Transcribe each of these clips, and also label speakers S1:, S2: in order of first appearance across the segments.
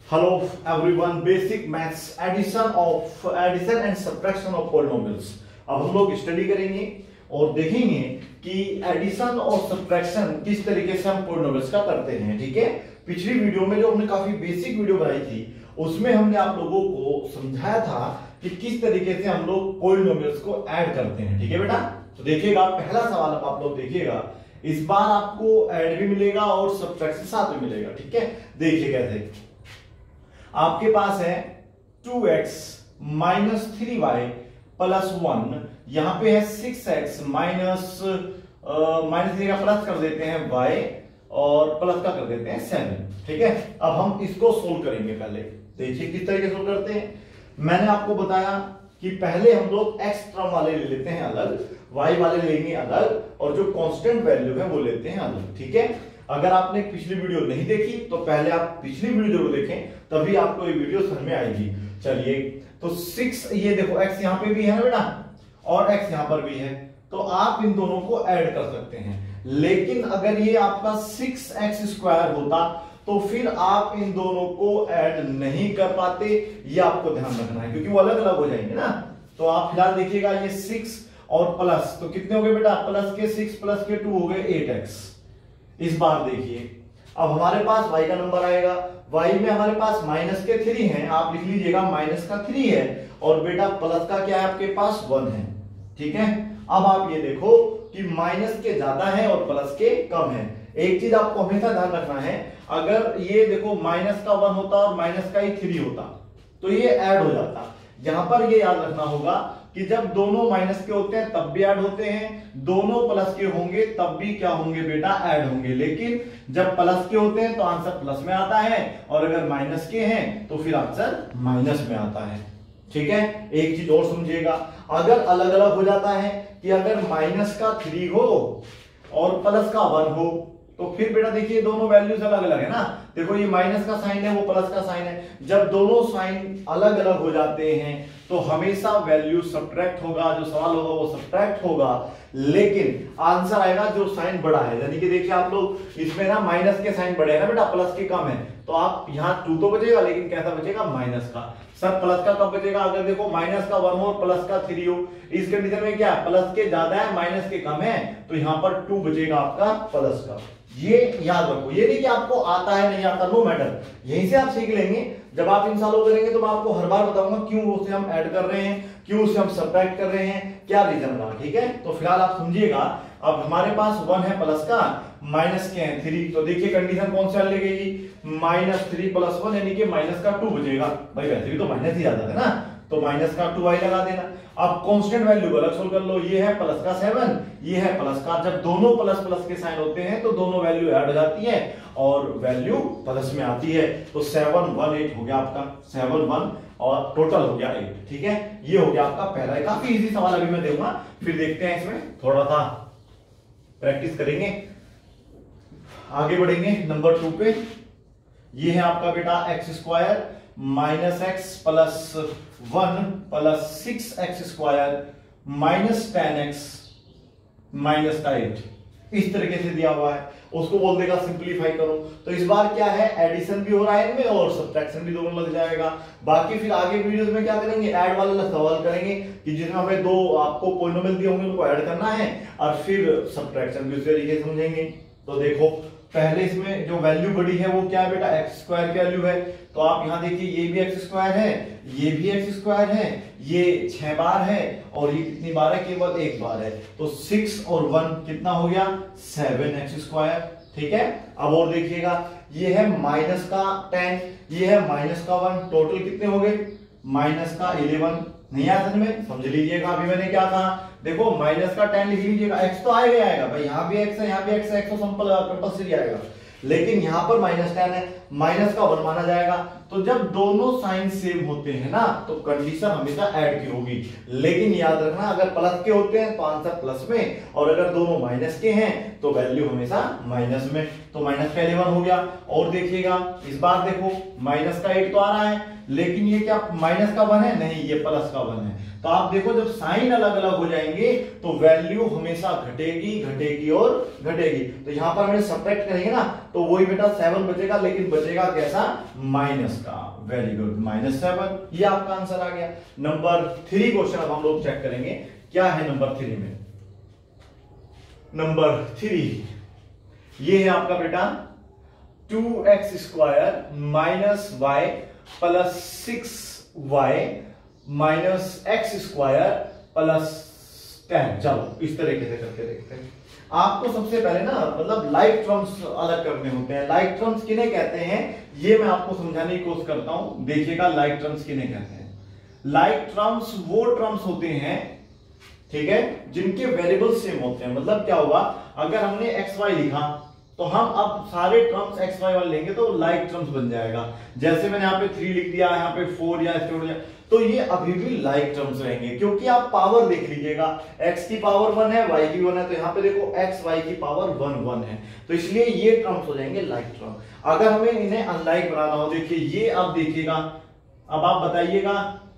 S1: Hello everyone, basic maths addition and subtraction of polynomials. अब हम लोग स्टडी करेंगे और देखेंगे कि एडिशन और सब्ट्रैक्शन किस तरीके से हम पॉलिनोमियल्स का करते हैं। ठीक है, पिछली वीडियो में जो हमने काफी बेसिक वीडियो बनाई थी उसमें हमने आप लोगों को समझाया था कि किस तरीके से हम लोग पॉलिनोमियल्स को ऐड करते हैं। ठीक है बेटा, तो देखिएगा पहला सवाल अब आप लोग देखिएगा, इस बार आपको ऐड भी मिलेगा और सब्ट्रैक्शन साथ में मिलेगा। ठीक है, देखिए कैसे आपके पास है 2x माइनस 3y प्लस 1, यहां पे है 6x माइनस 3 का प्लस कर देते हैं y और प्लस का कर देते हैं 7। ठीक है, अब हम इसको सोल्व करेंगे। पहले देखिए किस तरीके से सोल्व करते हैं। मैंने आपको बताया कि पहले हम लोग x टर्म वाले ले लेते हैं अलग, y वाले लेंगे अलग और जो कांस्टेंट वैल्यू है वो लेते हैं अलग। ठीक है, अगर आपने पिछली वीडियो नहीं देखी तो पहले आप पिछली वीडियो जरूर देखें, तभी आपको ये वीडियो समझ में आएगी। चलिए, तो 6 ये देखो x यहां पे भी है ना बेटा और x यहां पर भी है, तो आप इन दोनों को ऐड कर सकते हैं। लेकिन अगर ये आपका 6x² होता तो फिर आप इन दोनों को ऐड नहीं कर पाते, ये आपको ध्यान रखना है क्योंकि वो अलग अलग हो जाएंगे ना। तो आप फिलहाल देखिएगा ये 6 और प्लस, तो कितने हो गए बेटा, प्लस के 6 प्लस के 2 हो गए 8x। इस बार देखिए अब हमारे पास y का नंबर आएगा, y में हमारे पास माइनस के 3 है, आप लिख लीजिएगा माइनस का 3 है और बेटा प्लस का क्या है आपके पास 1 है। ठीक है, अब आप ये देखो कि माइनस के ज्यादा है और प्लस के कम है। एक चीज आपको हमेशा ध्यान रखना है, अगर ये देखो माइनस का 1 होता और माइनस का ही 3 होता तो ये ऐड हो जाता। यहां पर ये याद रखना होगा कि जब दोनों माइनस के होते हैं तब भी ऐड होते हैं, दोनों प्लस के होंगे तब भी क्या होंगे बेटा, ऐड होंगे। लेकिन जब प्लस के होते हैं तो आंसर प्लस में आता है और अगर माइनस के हैं तो फिर आंसर माइनस में आता है। ठीक है, एक चीज और समझिएगा, अगर अलग अलग हो जाता है कि अगर माइनस का 3 हो और प्लस का 1 हो तो फिर बेटा देखिए दोनों वैल्यूज अलग अलग है ना। देखो ये माइनस का साइन है, वो प्लस का साइन है, जब दोनों साइन अलग अलग हो जाते हैं तो हमेशा वैल्यू सब्ट्रैक्ट होगा, जो सवाल होगा वो सब्ट्रैक्ट होगा, लेकिन आंसर आएगा जो साइन बड़ा है। यानी कि देखिए आप लोग इसमें ना माइनस के साइन बड़े है ना बेटा, प्लस के कम है, तो आप यहाँ 2 तो बचेगा लेकिन कैसा बचेगा, माइनस का। सर प्लस का कब बचेगा, अगर देखो माइनस का 1 हो और प्लस का 3 हो, इस कंडीशन में क्या प्लस के ज्यादा है माइनस के कम है, तो यहाँ पर 2 बचेगा आपका प्लस का। ये याद रखो, ये नहीं कि आपको आता है नहीं आता, नो मैटर, यहीं से आप सीख लेंगे। जब आप इन सालों करेंगे तो मैं आपको हर बार बताऊंगा क्यों उसे हम ऐड कर रहे हैं, क्यों उसे हम सब्ट्रैक्ट कर रहे हैं, क्या रीजन रहा। ठीक है, तो फिलहाल आप समझिएगा। अब हमारे पास 1 है प्लस का, माइनस के हैं 3, तो देखिए कंडीशन कौन सी लगेगी, -3 + 1 यानी कि माइनस का 2 बचेगा। भाई वैसे भी तो माइनस ही आता है ना, तो माइनस का 2y लगा देना। अब कांस्टेंट वैल्यू को अलग सोल्व कर लो, ये है प्लस का 7, ये है प्लस का, जब दोनों प्लस प्लस के साइन होते हैं तो दोनों वैल्यू ऐड हो जाती है और वैल्यू प्लस में आती है। तो 7 1 8 हो गया आपका, 7 1 और टोटल हो गया 8। ठीक है, ये हो गया आपका पहला। काफी इजी सवाल अभी मैं दूंगा, फिर देखते हैं, इसमें थोड़ा सा प्रैक्टिस करेंगे, आगे बढ़ेंगे नंबर 2 पे। ये है आपका बेटा x² minus x plus 1 plus 6x² minus 10x minus का 8, इस तरीके से दिया हुआ है, उसको बोल देगा सिंपलीफाई करो। तो इस बार क्या है, एडिशन भी हो रहा है इनमें और सब्ट्रैक्शन भी दोनों लग जाएगा। बाकी फिर आगे वीडियोस में क्या करेंगे, ऐड वाला सवाल करेंगे कि जिसमें हमें 2 आपको पॉलिनोमियल दिए होंगे उनको ऐड करना है और फिर सब्ट्रैक्शन भी उसी तरीके से समझेंगे। तो देखो पहले इसमें जो वैल्यू बड़ी है वो क्या है बेटा, x² की वैल्यू है, तो आप यहां देखिए ये भी x² है, ये भी x² है, ये 6 बार है और ये कितनी बार है, केवल 1 बार है, तो 6 और 1 कितना हो गया, 7x²। ठीक है, अब और देखिएगा, ये है माइनस का 10, ये है माइनस का 1, टोटल कितने हो गए, माइनस का 11। नहीं आया समझ में, समझ लीजिएगा। अभी मैंने क्या कहा, देखो माइनस का 10 लिख लीजिएगा, x तो आएगा ही आएगा भाई, यहाँ भी x है यहाँ भी x है, x तो सिंपल कंपल्सरी आएगा, लेकिन यहाँ पर -10 है, माइनस का 1 माना जाएगा। तो जब दोनों साइन सेम होते हैं ना तो कंडीशन हमेशा ऐड की होगी, लेकिन याद रखना अगर प्लस के होते हैं तो आंसर प्लस में और अगर दोनों माइनस के हैं तो वैल्यू हमेशा माइनस में। तो माइनस का 11 हो गया। और देखिएगा इस बार देखो माइनस का 8 तो आ रहा है, लेकिन ये क्या माइनस का 1 है, नहीं ये प्लस का 1 है। तो आप देखो जब साइन अलग अलग हो जाएंगे तो वैल्यू हमेशा घटेगी घटेगी और घटेगी। तो यहां पर हमें सब्ट्रैक्ट करेंगे ना तो वही बेटा 7 बचेगा, लेकिन बचेगा कैसा, माइनस का। वेरी गुड, -7, ये आपका आंसर आ गया। नंबर 3 क्वेश्चन अब हम लोग चेक करेंगे क्या है नंबर 3 में। नंबर 3 ये है आपका बेटा 2x² minus y plus 6y minus x² plus 10। चलो इस तरीके से करके देखते हैं। आपको सबसे पहले ना मतलब लाइक टर्म्स अलग करने होते हैं। लाइक टर्म्स किन्हें कहते हैं ये मैं आपको समझाने की कोशिश करता हूं। देखिएगा लाइक टर्म्स किन्हें कहते हैं। लाइक टर्म्स वो टर्म्स होते हैं, ठीक है, जिनके वेरिएबल सेम होते हैं। मतलब क्या होगा, अगर हमने एक्स वाई लिखा तो हम अब सारे टर्म्स एक्स वाई वाले लेंगे तो लाइक टर्म्स बन जाएगा। जैसे मैंने यहाँ पे 3 लिख दिया, यहाँ पे 4 या तो ये अभी भी लाइक टर्म्स रहेंगे, क्योंकि आप पावर देख लीजिएगा, x की पावर 1 है, y की 1 है, तो यहाँ पे देखो x y की पावर 1 है, तो इसलिए ये टर्म्स हो जाएंगे लाइक टर्म। अगर हमें इन्हें अनलाइक बनाना हो, देखिए ये अब देखिएगा, अब आप बताइएगा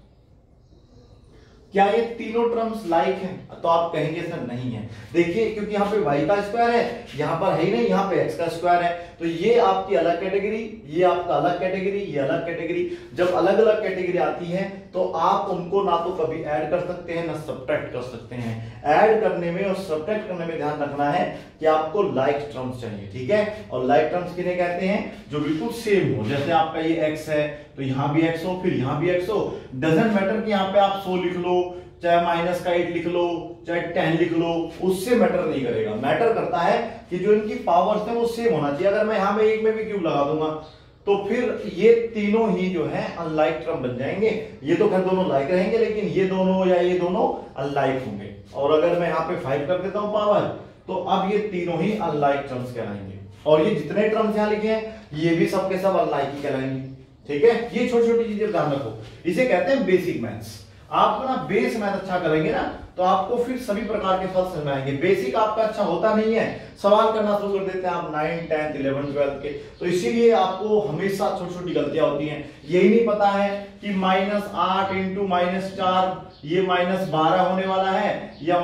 S1: क्या ये तीनों टर्म्स लाइक हैं, तो आप कहेंगे सर नहीं है। देखिए क्योंकि यहाँ पे y का स्क्वायर है, यहाँ पर है ही नहीं, यहाँ पे x का स्क्वायर है, तो ये आपकी अलग कैटेगरी, ये आपका अलग कैटेगरी, ये अलग कैटेगरी। जब अलग अलग कैटेगरी आती है तो आप उनको ना तो कभी ऐड कर सकते हैं ना सब्ट्रैक्ट कर सकते हैं। ऐड करने में और सब्ट्रैक्ट करने में ध्यान रखना है कि आपको लाइक टर्म्स चाहिए, ठीक है। और लाइक टर्म्स किन्हें कहते हैं, जो बिल्कुल सेम हो। जैसे आपका ये x है तो यहां भी x हो, फिर यहां भी x हो। डजंट मैटर कि यहाँ पे आप 100 लिख लो, चाहे -8 लिख लो, चाहे 10 लिख लो, उससे मैटर नहीं करेगा। मैटर करता है कि जो इनकी पावर्स है वो सेम होना चाहिए। अगर मैं यहां में एक में भी क्यूब लगा दूंगा तो फिर ये तीनों ही जो है अनलाइक टर्म बन जाएंगे। ये तो खैर दोनों लाइक रहेंगे, लेकिन ये दोनों या ये दोनों अनलाइक होंगे। और अगर मैं यहाँ पे 5 कर देता हूं पावर, तो अब ये तीनों ही अनलाइक टर्म्स कहलाएंगे। और ये जितने टर्म्स यहां लिखे हैं ये भी सबके सब अनलाइक ही कहलाएंगे, ठीक है। ये छोटी छोटी चीजें ध्यान रखो, इसे कहते हैं बेसिक मैथ्स। आप ना बेस मैथ अच्छा करेंगे ना तो आपको फिर सभी प्रकार के सवाल समझ में आएंगे। बेसिक आपका अच्छा होता नहीं है, सवाल करना शुरू कर देते हैं आप 9, 10, 11, 12 के, तो इसीलिए आपको हमेशा छोटी छोटी गलतियां होती हैं। यही नहीं पता है कि -8 इंटू -4 ये -12 होने वाला है, या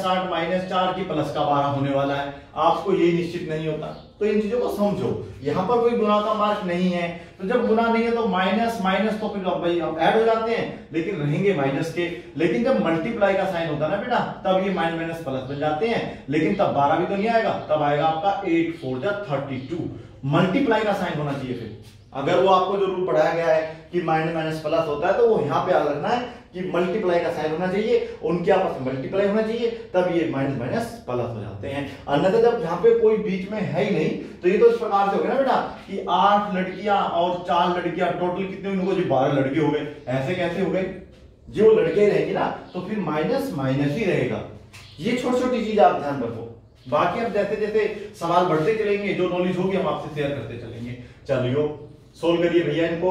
S1: -8 -4 की प्लस का 12 होने वाला है, आपको ये निश्चित नहीं होता। तो इन चीजों को समझो। यहां पर कोई गुना का मार्क नहीं है, तो जब गुना नहीं है तो माइनस माइनस तो फिर भाई हम ऐड हो जाते हैं, लेकिन रहेंगे माइनस के। लेकिन जब मल्टीप्लाई का साइन होता है ना बेटा, तब ये माइनस माइनस प्लस बन जाते हैं। लेकिन तब 12 भी तो नहीं आएगा, तब आएगा आपका 8 4 जा 32। मल्टीप्लाई का साइन होना चाहिए। फिर अगर वो आपको जो रूल पढ़ाया गया है कि माइनस माइनस प्लस होता है, तो वो यहाँ पे याद रखना है कि मल्टीप्लाई का साइन होना चाहिए, उनके आपस में मल्टीप्लाई होना चाहिए, तब ये माइनस माइनस प्लस हो जाते हैं। अन्यथा जब यहाँ पे कोई बीच में है ही नहीं, तो ये तो इस प्रकार से हो गया ना बेटा कि 8 लड़कियां और 4 लड़कियां, टोटल कितने उनको जी 12 लड़के हो गए। ऐसे कैसे हो गए, जो लड़के रहेंगे ना तो फिर माइनस माइनस ही रहेगा। ये छोटी छोटी चीज आप ध्यान रखो। बाकी अब जैसे जैसे सवाल बढ़ते चलेंगे, जो नॉलेज होगी हम आपसे शेयर करते चलेंगे। चलिए सोल्व करिए भैया इनको।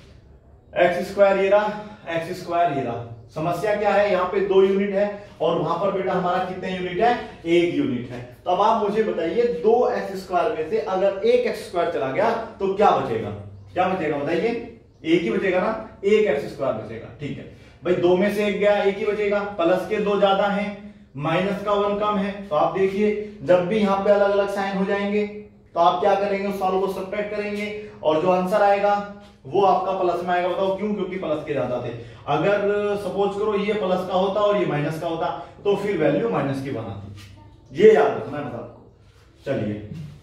S1: x² ये रहा, x² ये रहा। समस्या क्या है, यहाँ पे 2 यूनिट है और वहां पर बेटा हमारा कितने यूनिट है, 1 यूनिट है। तो अब आप मुझे बताइए 2x² में से अगर 1x² चला गया तो क्या बचेगा, क्या बचेगा बताइए। 1 ही बचेगा ना, 1x² बचेगा, ठीक है भाई। 2 में से 1 गया, 1 ही बचेगा। प्लस के 2 ज्यादा है, माइनस का 1 कम है, तो आप देखिए जब भी यहाँ पे अलग अलग साइन हो जाएंगे तो आप क्या करेंगे, उस सालों को सब्ट्रैक्ट करेंगे और जो आंसर आएगा वो आपका प्लस में आएगा। बताओ क्यों, क्योंकि प्लस के ज्यादा थे। अगर सपोज करो ये प्लस का होता और ये माइनस का होता तो फिर वैल्यू माइनस की बनाती। ये याद रखना है आपको। चलिए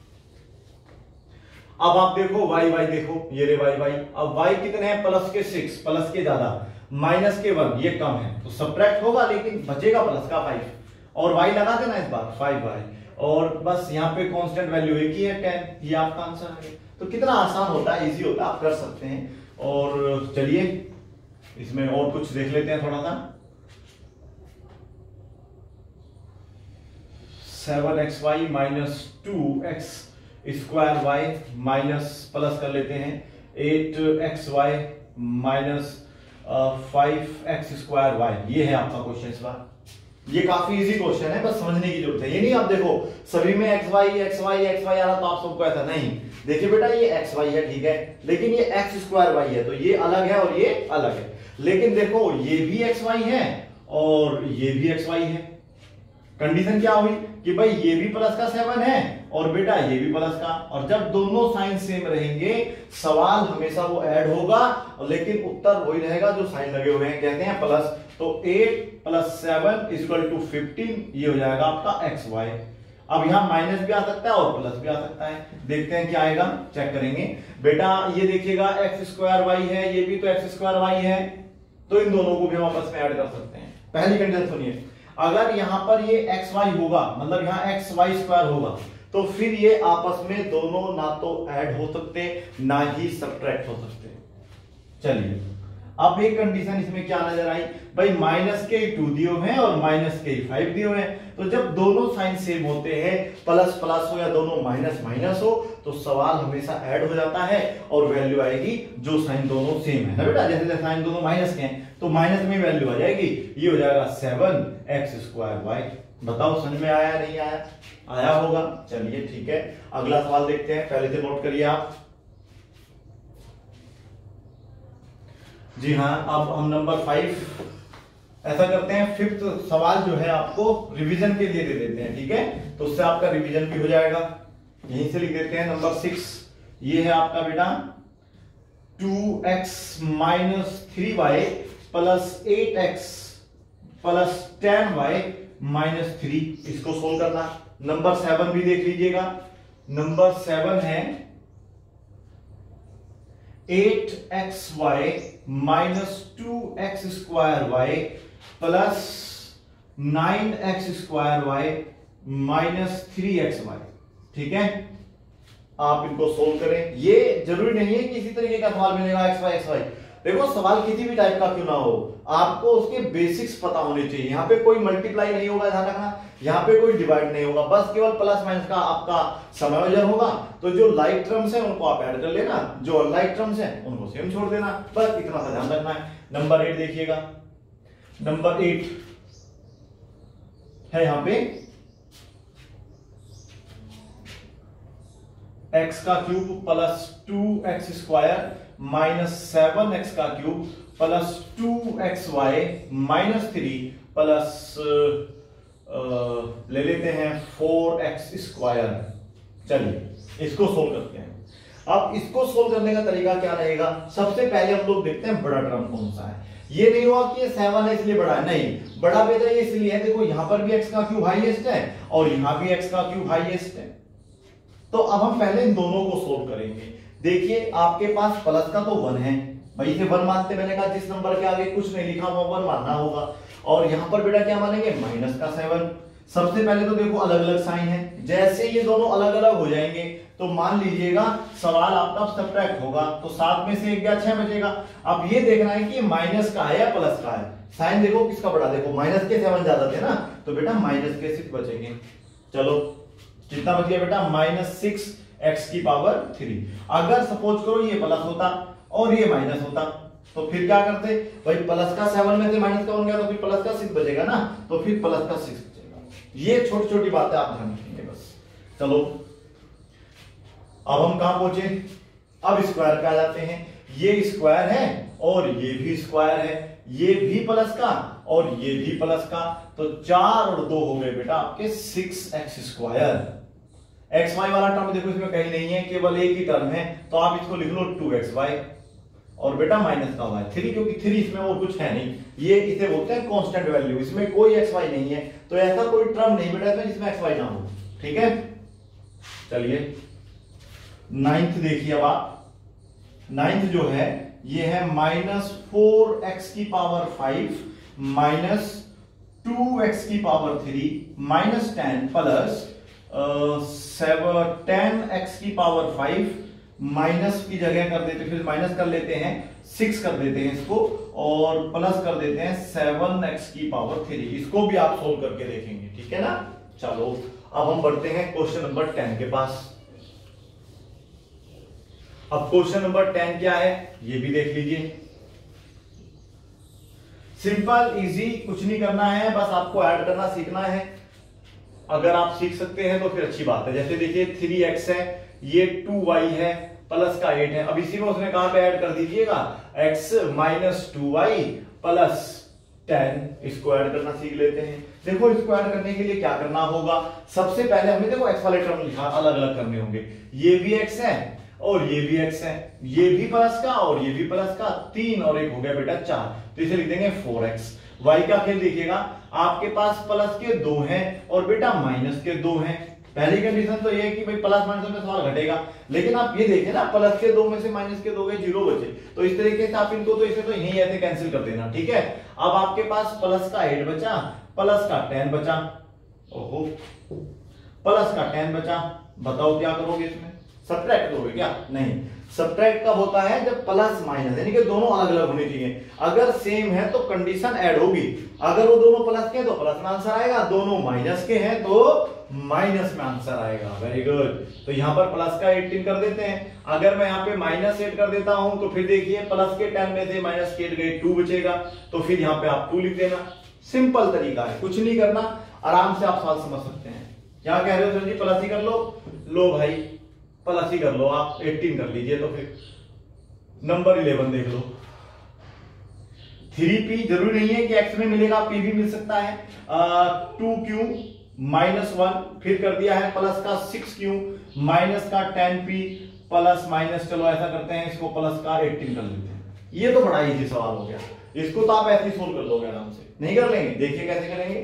S1: अब आप देखो y देखो, ये रे y। अब y कितने हैं, प्लस के 6, प्लस के ज्यादा, माइनस के 1, ये कम है, तो सब्ट्रैक्ट होगा लेकिन बचेगा प्लस का 5। और y लगा देना इस बार 5y, और बस यहाँ पे कांस्टेंट वैल्यू एक ही है 10। ये आपका आंसर है। तो कितना आसान होता है, इजी होता है, आप कर सकते हैं। और चलिए इसमें और कुछ देख लेते हैं थोड़ा सा। 7xy minus 2x² y minus plus कर लेते हैं 8xy माइनस 5x² y। ये है आपका क्वेश्चन इस बार। ये काफी इजी क्वेश्चन है, बस समझने की जरूरत है। ये नहीं आप देखो सभी में xy आ रहा तो आप सबको ऐसा नहीं। देखिए बेटा ये xy है, ठीक है, लेकिन ये x² y है, तो ये अलग है और ये अलग है। लेकिन देखो ये भी xy है और ये भी xy है। कंडीशन क्या हुई, कि भाई ये भी प्लस का 7 है और बेटा ये भी प्लस का, और जब दोनों साइन सेम रहेंगे सवाल हमेशा वो ऐड होगा, लेकिन उत्तर वही रहेगा जो साइन लगे हुए हैं, कहते हैं प्लस। तो 8 + 7 = 15, ये हो जाएगा आपका XY। अब यहां माइनस भी आ सकता है और प्लस भी आ सकता है, देखते हैं क्या आएगा, चेक करेंगे। बेटा ये देखिएगा x² है, ये भी तो x² है, तो इन दोनों को भी हम आपस में ऐड कर सकते हैं। पहली कंडीशन सुनिए, अगर यहां पर ये xy होगा, मतलब यहां xy² होगा, तो फिर ये आपस में दोनों ना तो ऐड हो सकते ना ही सब्ट्रैक्ट हो सकते। चलिए अब एक कंडीशन इसमें क्या नजर आई, भाई -2 दिए हुए हैं और -5 दिए हुए हैं, तो जब दोनों साइन सेम होते हैं, प्लस प्लस हो या दोनों माइनस माइनस हो, तो सवाल हमेशा ऐड हो जाता है और वैल्यू आएगी जो साइन दोनों सेम है ना बेटा। जैसे साइन दोनों माइनस के हैं तो माइनस में वैल्यू आ जाएगी, ये हो जाएगा 7x²y। बताओ समझ में आया नहीं आया? आया होगा। चलिए ठीक है, अगला सवाल देखते हैं, पहले से नोट करिए आप। जी हाँ, अब हम नंबर 5 ऐसा करते हैं, 5th सवाल जो है आपको रिवीजन के लिए दे देते हैं, ठीक है, तो उससे आपका रिवीजन भी हो जाएगा। यहीं से लिख देते हैं नंबर 6, ये है आपका बेटा 2x - 3y + 8x + 10y - 3, इसको सोल्व करना। नंबर 7 भी देख लीजिएगा, नंबर 7 है 8xy - 2x²y + 9x²y - 3xy, ठीक है। आप इनको सोल्व करें, ये जरूरी नहीं है कि इसी तरीके का सवाल मिलेगा xy। देखो सवाल किसी भी टाइप का क्यों ना हो, आपको उसके बेसिक्स पता होने चाहिए। यहाँ पे कोई मल्टीप्लाई नहीं होगा, ध्यान रखना, यहाँ पे कोई डिवाइड नहीं होगा, बस केवल प्लस माइनस का आपका समायोजन होगा। तो जो लाइक टर्म्स है उनको आप ऐड कर लेना, जो अनलाइक टर्म्स है उनको सेम छोड़ देना, बस इतना सा ध्यान रखना है। नंबर 8 देखिएगा, नंबर 8 है यहाँ पे x³ + 2x² - 7x³ + 2xy - 3 plus ले लेते हैं 4x²। चलिए इसको सोल्व करते हैं। अब इसको सोल्व करने का तरीका क्या रहेगा, सबसे पहले हम लोग देखते हैं बड़ा टर्म कौन सा है। ये नहीं हुआ कि ये 7 है इसलिए बड़ा है, नहीं, बड़ा बेटा ये इसलिए है, देखो यहां पर भी x³ हाईएस्ट है और यहां भी x³ हाईएस्ट है। तो अब हम पहले इन दोनों को सोल्व करेंगे। देखिए आपके पास प्लस का तो 1 है, भाई इसे 1 मानते, मैंने कहा जिस नंबर के आगे कुछ नहीं लिखा हुआ 1 मानना होगा। और यहां पर बेटा क्या मानेंगे, माइनस का 7। सबसे पहले तो देखो अलग अलग साइन है, जैसे ये दोनों अलग अलग हो जाएंगे तो मान लीजिएगा सवाल आपका सब्ट्रैक्ट होगा, तो 7 में से 1 गया, 6 बचेगा। अब ये देखना है कि माइनस का है या प्लस का है। साइन देखो किसका बड़ा, देखो माइनस के 7 ज्यादा थे ना, तो बेटा माइनस के 6 बचेंगे। चलो कितना बच गया बेटा, -6x⁻3। अगर सपोज करो ये प्लस होता और ये माइनस होता तो फिर क्या करते, भाई प्लस का 7 में से माइनस का 1 गया तो फिर प्लस का 6 बचेगा ना, तो फिर प्लस का 6 बचेगा। ये छोटी छोटी बातें आप ध्यान रखेंगे बस। चलो अब हम कहां पहुंचे, अब स्क्वायर पे आ जाते हैं। ये स्क्वायर है और ये भी स्क्वायर है, ये भी प्लस का और ये भी प्लस का, तो 4 और 2 हो गए बेटा आपके 6x²। xy वाला टर्म देखो इसमें कहीं नहीं है, केवल एक ही टर्म है, तो आप इसको लिख लो 2xy और बेटा माइनस का y 3, क्योंकि 3 इसमें और कुछ है नहीं, ये इसे बोलते हैं कांस्टेंट वैल्यू, इसमें कोई xy नहीं है, तो ऐसा कोई टर्म नहीं बेटा इसमें जिसमें xy ना हो, ठीक है। चलिए 9th देखिए, अब आप 9th जो है ये है -4x⁻5 - 2x⁻3 - 10 plus 10x⁻5 minus की जगह कर देते, फिर माइनस कर लेते हैं 6 कर देते हैं इसको और प्लस कर देते हैं 7x⁻3। इसको भी आप सोल्व करके देखेंगे, ठीक है ना। चलो अब हम बढ़ते हैं क्वेश्चन नंबर 10 के पास। अब क्वेश्चन नंबर 10 क्या है ये भी देख लीजिए। सिंपल इजी, कुछ नहीं करना है, बस आपको ऐड करना सीखना है। अगर आप सीख सकते हैं तो फिर अच्छी बात है। जैसे देखिए 3x है, ये 2y है, प्लस का 8 है। अब इसी में उसने कहां पे ऐड कर दीजिएगा, x - 2y + 10, इसको ऐड करना सीख लेते हैं। देखो इसको ऐड करने के लिए क्या करना होगा, सबसे पहले हमें देखो एक्स वाले टर्म लिखा अलग अलग करने होंगे। ये भी एक्स है और ये भी एक्स है, ये भी प्लस का और ये भी प्लस का, 3 और 1 हो गया बेटा 4, तो इसे लिख देंगे 4x। वाई का खेल देखिएगा, आपके पास प्लस के 2 हैं और बेटा माइनस के 2 हैं। पहली कंडीशन तो ये है कि भाई प्लस माइनस में सवाल घटेगा, लेकिन आप ये देखें ना प्लस के 2 में से माइनस के 2 गए, 0 बचे, तो इस तरीके से आप इनको तो इसे तो यही ऐसे कैंसिल कर देना, ठीक है। अब आपके पास प्लस का 8 बचा, प्लस का 10 बचा, ओहो प्लस का 10 बचा, बताओ क्या करोगे इसमें, सब्ट्रैक्ट करोगे क्या? नहीं, सब्ट्रैक्ट कब होता है, जब प्लस माइनस यानी कि दोनों अलग अलग होने चाहिए। अगर सेम है तो कंडीशन ऐड होगी, अगर वो दोनों प्लस के हैं तो प्लस में आंसर आएगा, दोनों माइनस के हैं तो माइनस में आंसर आएगा। वेरी गुड, तो यहां पर प्लस का 18 कर देते हैं। अगर मैं यहां पे माइनस 8 कर देता हूं तो फिर देखिए प्लस के 10 में से माइनस के 8 गए, 2 बचेगा, तो फिर यहां पे आप 2 लिख देना। सिंपल तरीका है, कुछ नहीं करना, आराम से आप सवाल समझ सकते हैं। क्या कह रहे हो सर जी, प्लस ही कर लो भाई प्लस ही कर लो, आप 18 कर लीजिए। तो फिर नंबर 11 देख लो, 3p जरूरी नहीं है कि x में मिलेगा, p भी मिल सकता है। 2q माइनस 1, फिर कर दिया है प्लस का 6q माइनस का 10p प्लस माइनस, चलो ऐसा करते हैं इसको प्लस का 18 कर लेते हैं। ये तो बड़ा इजी सवाल हो गया, इसको तो आप ऐसे ही सोल्व कर लोगे आराम से। नहीं कर लेंगे, देखिए कैसे करेंगे।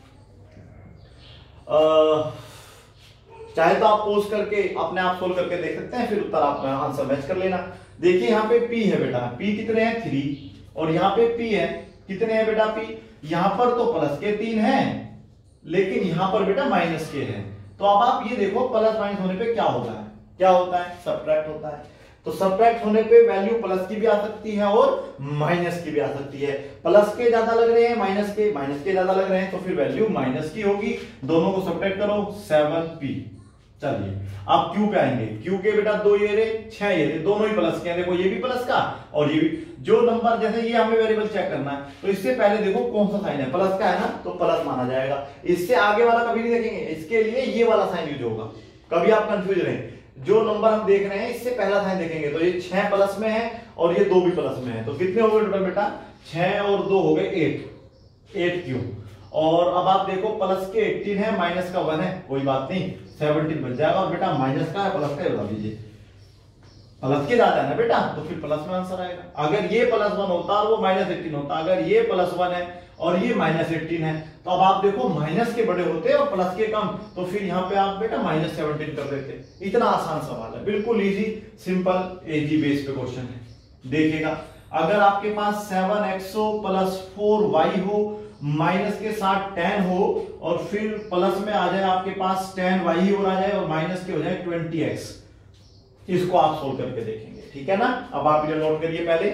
S1: चाहे तो आप पोज करके अपने आप सोल्व करके देख सकते हैं, फिर उत्तर आप आंसर मैच कर लेना। देखिए यहाँ पे p है बेटा, p कितने हैं 3, और यहाँ पे p है कितने हैं बेटा p, यहाँ पर तो प्लस के 3 हैं लेकिन यहाँ पर बेटा माइनस के हैं। तो अब आप ये देखो प्लस माइनस होने पे क्या होता है, क्या होता है, सब्ट्रैक्ट होता है। तो सब्ट्रैक्ट होने पे वैल्यू प्लस की भी आ सकती है और माइनस की भी आ सकती है। प्लस के ज्यादा लग रहे हैं, माइनस के ज्यादा लग रहे हैं, तो फिर वैल्यू माइनस की होगी। दोनों को सब्ट्रैक्ट करो, 7p। चलिए अब क्यू पे आएंगे, क्यू के बेटा 2 ये रे 6 ये रे, दोनों ही प्लस के हैं। देखो ये भी प्लस का और ये भी, जो नंबर जैसे ये हमें वेरिएबल चेक करना है, तो इससे पहले देखो कौन सा साइन है, प्लस का है ना, तो प्लस माना जाएगा। इससे आगे वाला कभी नहीं देखेंगे, इसके लिए ये वाला साइन यूज होगा, कभी आप कंफ्यूज रहे। जो नंबर हम देख रहे हैं इससे पहला साइन देखेंगे, तो ये 6 प्लस में है और ये 2 भी प्लस में है, तो कितने हो गए टोटल बेटा, 6 और 2 हो गए 8 क्यू। और अब आप देखो प्लस के 18 है, माइनस का 1 है, कोई बात नहीं, 17 बच जाएगा। और बेटा माइनस का है प्लस का, बता दीजिए, प्लस के ज्यादा है ना बेटा, तो फिर प्लस में आंसर आएगा। अगर ये प्लस 1 होता और वो माइनस 18 होता, अगर ये प्लस 1 है और ये माइनस 18 है, तो अब आप देखो माइनस के बड़े होते और प्लस के कम, तो फिर यहाँ पे आप बेटा माइनस 17 कर देते। इतना आसान सवाल है, बिल्कुल इजी, सिंपल एजी बेस पे क्वेश्चन है। देखिएगा, अगर आपके पास 7x हो प्लस 4y हो, माइनस के साथ 10 हो, और फिर प्लस में आ जाए आपके पास 10y ही हो जाए और माइनस के हो जाए 20x, इसको आप सोल्व करके देखेंगे, ठीक है ना। अब आप इधर नोट करिए पहले,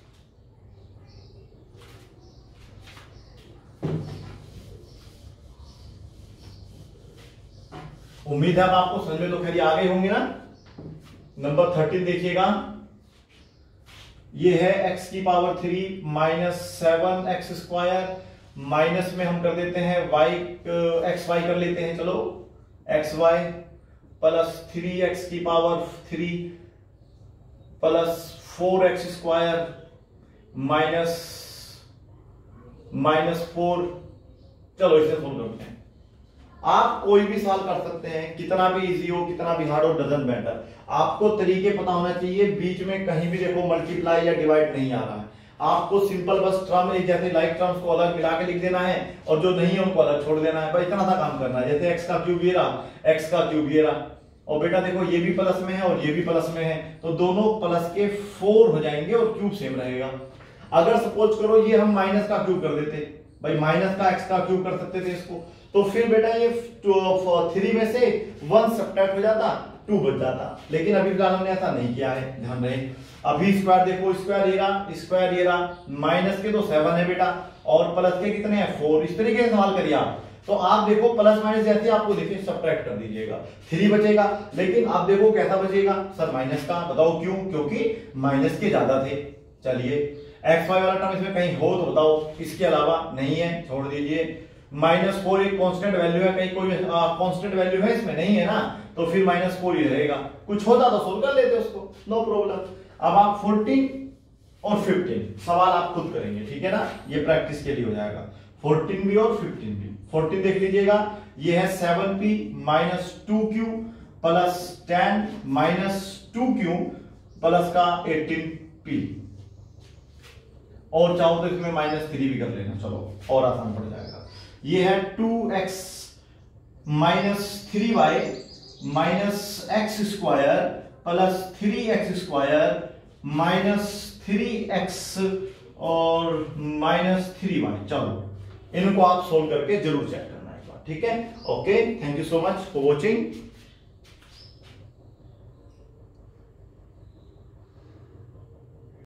S1: उम्मीद है अब आपको समझ में तो खैर आ गए होंगे ना। नंबर 13 देखिएगा, ये है x की power 3 minus 7x square, minus में हम कर देते हैं एक्स वाई कर लेते हैं, चलो एक्स वाई प्लस 3x की power 3 plus 4x square minus 4। चलो इसे सोल्व करते हैं। आप कोई भी सवाल कर सकते हैं, कितना भी इजी हो कितना भी हार्ड हो, डजंट मैटर, आपको तरीके पता होना चाहिए। बीच में कहीं भी देखो मल्टीप्लाई या डिवाइड नहीं आ रहा है, आपको सिंपल बस टर्म जैसे लाइक टर्म्स को अलग मिला के लिख देना है और जो नहीं है उनको अलग छोड़ देना है, बस इतना सा काम करना है। जैसे x का क्यूब ये रहा, x का क्यूब ये रहा, और बेटा देखो ये भी प्लस में है और ये भी प्लस में है, तो दोनों प्लस के 4 हो जाएंगे और क्यूब सेम रहेगा। अगर सपोज करो ये हम माइनस का क्यूब कर देते, भाई माइनस का x का क्यूब कर सकते थे इसको, तो फिर बेटा ये 3 में से 1 सब्ट्रैक्ट हो जाता, 2 बच जाता, लेकिन अभी फिलहाल हमने ऐसा नहीं किया है, ध्यान रहे। अभी स्क्वायर देखो, स्क्वायर ये रहा, माइनस के तो 7 है बेटा और प्लस के कितने हैं 4। इस तरीके से सवाल करिए आप, तो आप देखो प्लस माइनस जैसे आपको देखिए सब्ट्रैक्ट कर दीजिएगा, 3 बचेगा, लेकिन आप देखो कैसा बचेगा सर, माइनस का। बताओ क्यों, क्योंकि माइनस के ज्यादा थे। चलिए एक्स वाई वाला टर्म इसमें कहीं हो तो बताओ, इसके अलावा नहीं है, छोड़ दीजिए। -4 एक कांस्टेंट वैल्यू है, कहीं कोई कांस्टेंट वैल्यू है इसमें, नहीं है ना, तो फिर -4 ही रहेगा। कुछ होता तो सोल्व कर लेते उसको, नो प्रॉब्लम। अब आप 14 और 15 सवाल आप खुद करेंगे, ठीक है ना, ये प्रैक्टिस के लिए हो जाएगा। 14b और 15b। 14 देख लीजिएगा, ये है 7p minus 2q plus 10 minus 2q plus का 18p, और चाहो तो इसमें -3 भी कर लेना, चलो और आसान पड़ जाएगा। ये है 2x minus 3y minus x square plus 3x square minus 3x और माइनस 3y। चलो इनको आप सोल्व करके जरूर चेक करना एक बार, ठीक है। Okay, thank you so much for watching.